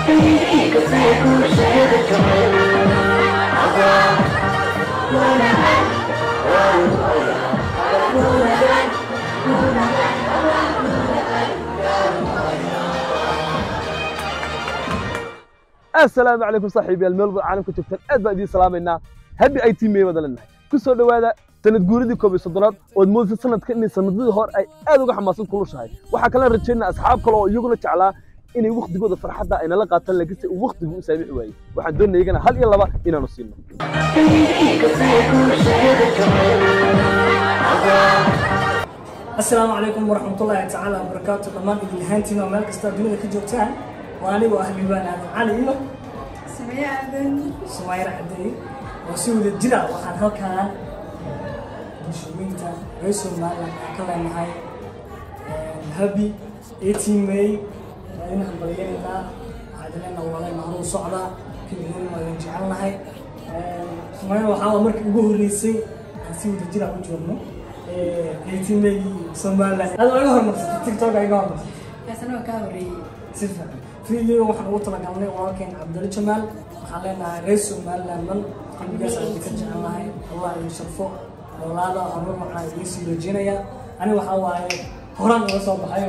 السلام عليكم صاحبي الملبو عالمكم جبتان aad baan idin salaameynaa habi ay tiimay wada leenahay ku soo dhawaada sanad guuridii 11 oo moodid sanadka in sanadii hore ay aad uga xamaasan kulushahay waxa kala rajaynaa asxaab kale oo iyaguna jeclaa inay waqtigooda farxadda ay nala qaataan laakiin uu waqtigu u saamix waayay waxaan doonayaa igana hal iyo laba inaanu siino السلام عليكم ورحمة الله تعالى وبركاته دمان idin lahaantiin oo meel kasta dunida ka joogtaan وأنا وأهلي بنا علي إنه سمية عدن سمية عدن وسوي الجرا وحن هالكان مشوينتا رئيس المال كلا معي هبي 18 ماي أنا هنبلينا عدلنا والله معروف صعدة كل يوم ما ينجعلنا هاي سمية وحاول مرك يقول لي سي نسوي الجرا وجوهنا 18 ماي سمال هذا أنا هرمس تيك توك أيقام يا سنة كاوري سيفا فيديو waxaan ugu talagalnay walaalkeen Cabdul Jamaal waxaan leenahay reeso Maalaman qalbigaas aan ka jecelahay Allah iyo sharfo walaalo arrin waxaan idin sii rajeenaya ani waxa waaye horaan uga soo baxayo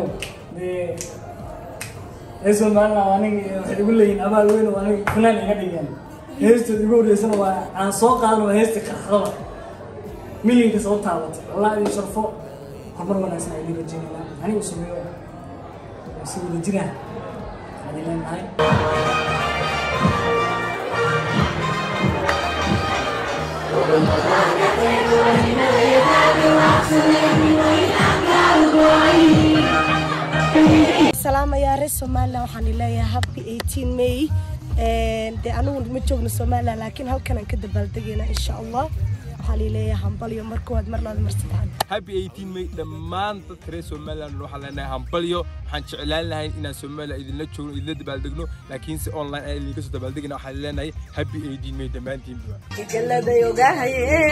reeso Maalaman aniga waxay ugu leeyihiin abaal weyn oo aniga kunaan iga dhigan heesto ugu horeysana waa aan soo qaadano heesto qaxdada milyanka soo taabatay Allah iyo sharfo hormar wanaagsan ay idin rajeenayna aniga sameeyo si wada jiraan السلام يا ريس سوماليا waxaan leeyahay happy 18 May de anigu ma joogno Soomaaliya laakiin halkan aan ka dabaaldegayna insha Allah waxaan leeyahay hambalyo markood mar labaad mar saddexaad happy 18 May dhammaan dadka reer Soomaaliya waxaan leenahay hambalyo waxaan jeclaan lahayn inaan Soomaaliya idin la joogno idin dabaaldegno laakiin si online ay idin ka soo dabaaldegna waxaan leenahay happy 18 May dhammaantiin jallada yogahay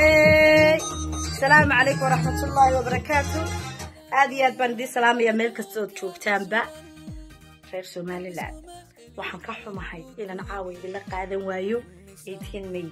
السلام عليكم ورحمة الله وبركاته aad baan idin salaamaya meel kasta oo joogtaanba reer Soomaaliland waxaan ka xumahay inaan caaway la qaadan waayo 18 May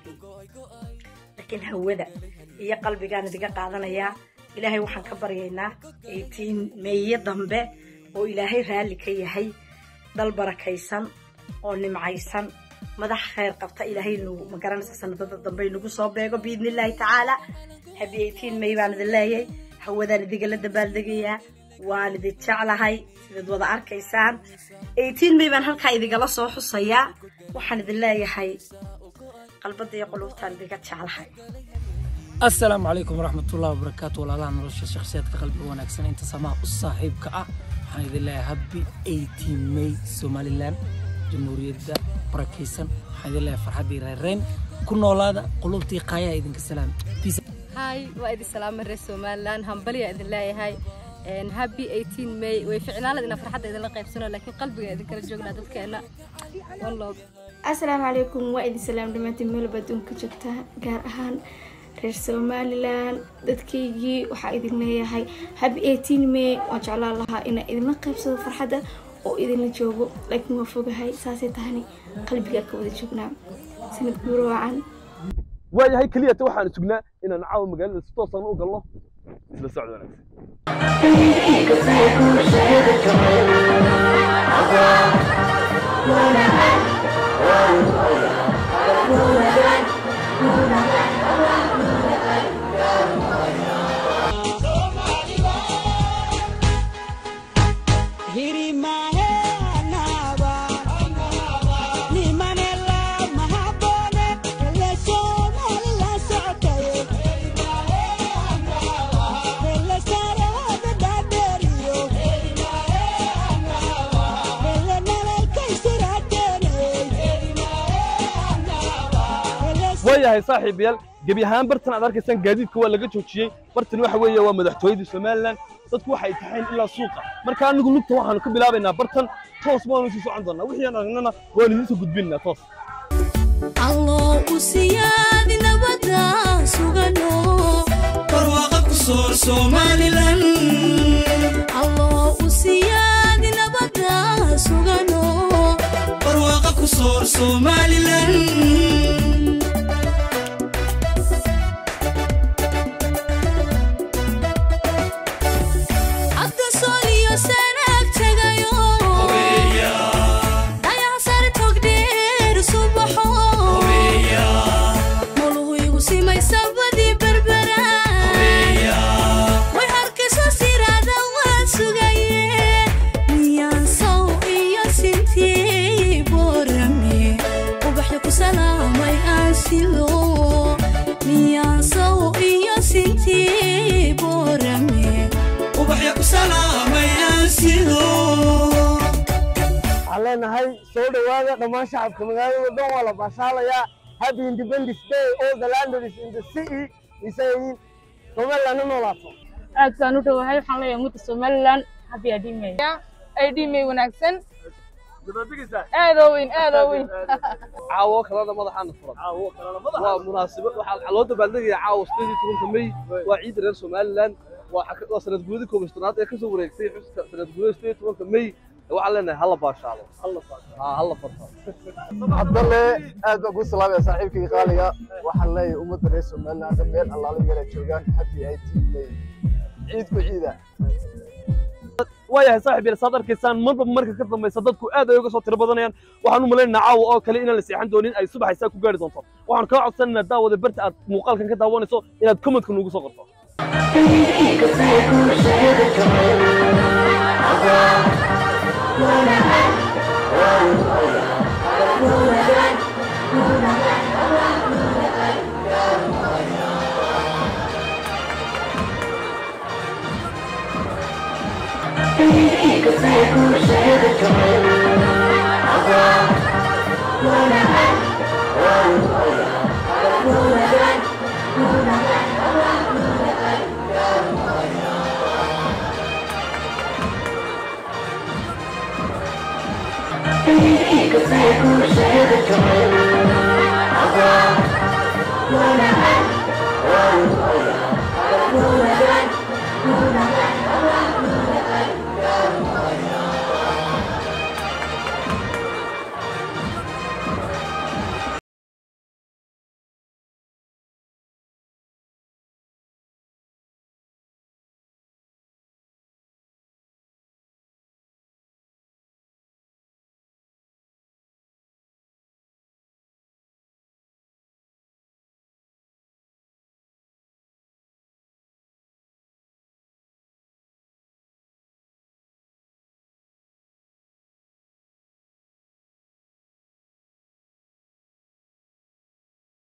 لكن هودا هي قلبي كان دقة قاعدنا يا إلهي وحن كبر ينا 18 مية ضمبة وإلهي رالي كي هي ضل بركيسان ونمعيسان مدح خير قبطة إلهي إنه مقارنة سنة ضمبة إنه صوبه بإذن الله تعالى حبي 18 مية بعد الله هودا ندقة للدبال دقية والدي تعالى هاي سيد وضع كيسان 18 مية من هالكاي دقة لصوح الصيا وحن ذي الله هاي قلبي قلوبتان بقت على حي السلام عليكم ورحمة الله وبركاته ولا لا نرش شخصيات قلبي ونكسن انت سماء الصاحب كأ حين الله هبي 18 ماي سوماليلاند جمهورية بركيسن حين الله فرحة رين كنا ولادا قلوبتي قايا إذن كسلام هاي وإذ السلام من سوماليلاند همبلي إذن الله هاي هابي 18 ماي وفعلا لنا فرحة إذن الله قيبسنا لكن قلبي إذن كرجونا دكنا والله السلام عليكم وإذ السلام دمتي ميل بدون كجكتا gaar ahaan reer Soomaaliland dadkaygi waxa idin leeyahay happy 18 May oo jeclaan lahaa in idin la qaybsado farxadda oo idin la joogo laakiin ma fogahay saasay tahani qalbiga ka wada joognaa sanad guur wacan waayahay kaliya waxaan sugnaa inaan caaw magaalada si toos ah u galno isla socod وياهي صاحب يال جبي هان برتن أدرك إنسان جديد كوا لقى توجيه برتن واحد ويا ومدحتويد السومالان dadku waxay taxayn ilaa suuqa marka anigu lugta waxaan ku bilaabaynaa bartan toos baan u soo socon doonaa wixii aan aragnana waan idin soo gudbinaa toos الله وسيادي نبدا سوغانو برواقة كسور سوماليلان الله وسيادي نبدا سوغانو برواقة كسور سومالي لان علينا هاي سود واجد دمان شعب كمجال ودون ولا بشالة Happy Independence Day all the landers in the city is saying Somaliland no lato aad baan u dhawahay waxaan leeyahay ummadda Somaliland happy Idimay Idimay wanaagsan aad oo weyn caawo kalada madaxana furan waa munaasabad waxa loo dabaaldegay caawo 18 May waa ciid reer Somaliland waa sanad guudi koobistanaad ee ka soo wareegtay xuska sanad guudi 18 May waxaan leenahay halla baashaalo halla farxo Abdalle aad baan ku salaamay saaxiibkii qaaliga waxaan leeyahay ummadda reer Somaliland meel Allah la yiraahdo joogan happy Idimay ciid ku ciida waayahay saaxiib sadarkiisaan marka ka dambaysa dadku aad ay uga soo tiro badanayaan waxaan u maleynayaa caawa oo kale inaan la seexan doonin ay subaxaysa ku gaari doonto waxaan ka codsanaynaa daawada barta aad muuqaalkan ka daawanayso inaad comment-ka noogu soo qorto Because I